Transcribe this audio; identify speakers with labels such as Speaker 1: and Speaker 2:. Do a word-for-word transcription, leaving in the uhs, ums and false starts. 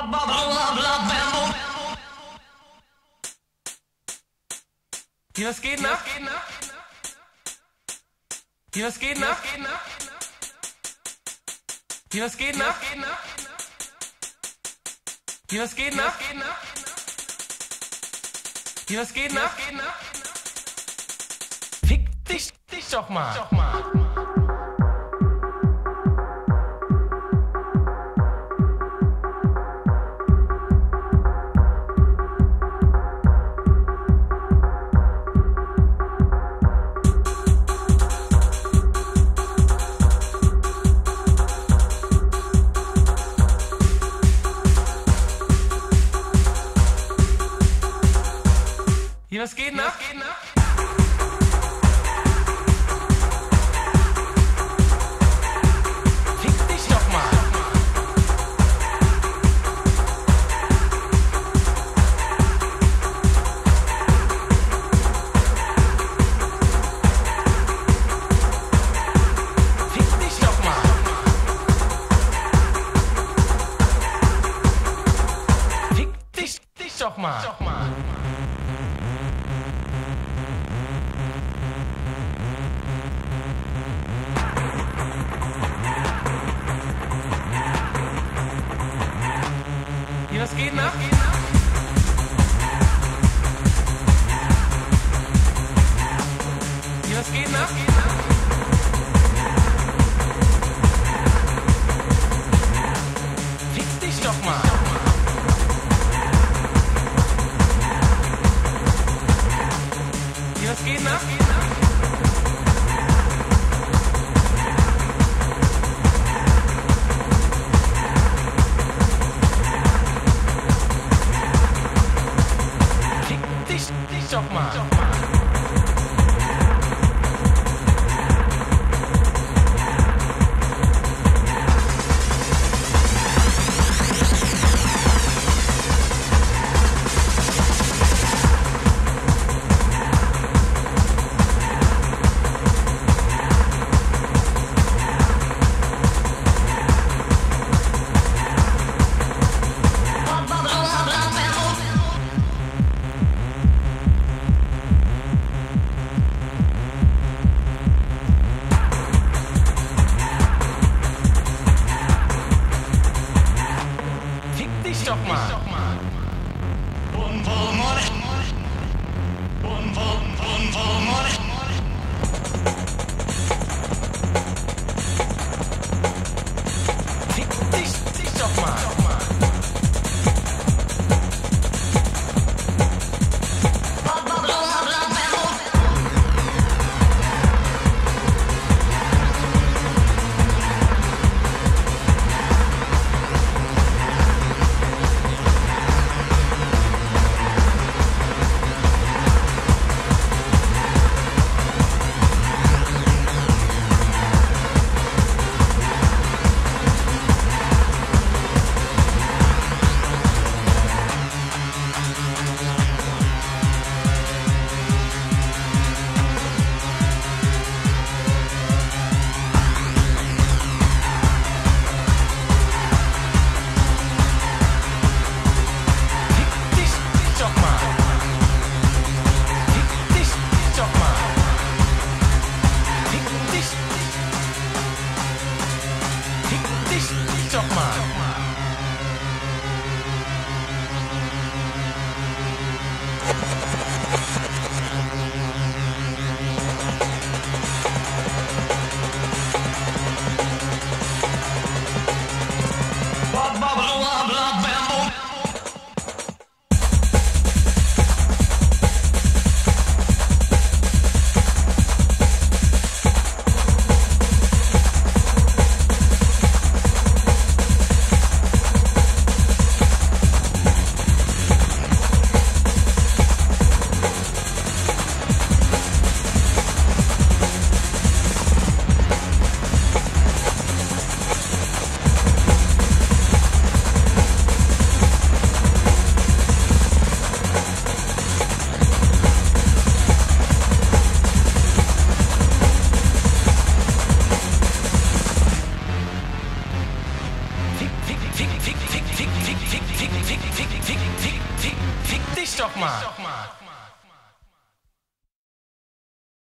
Speaker 1: Hier, was geht nach? Hier, was geht nach? Hier, was geht nach? Hier, was geht nach? Hier, was geht nach? Fick dich, dich doch mal. Hier, was geht nach? Fick dich doch mal. Fick dich doch mal. Fick dich, dich doch mal. Hier, was geht nach? Hier, was geht nach? Fick dich doch mal. Hier, was geht nach? Dich doch mal. Doch mal. Fick dich, dich doch mal. fick, fick, fick, fick, fick, fick, fick dich doch mal.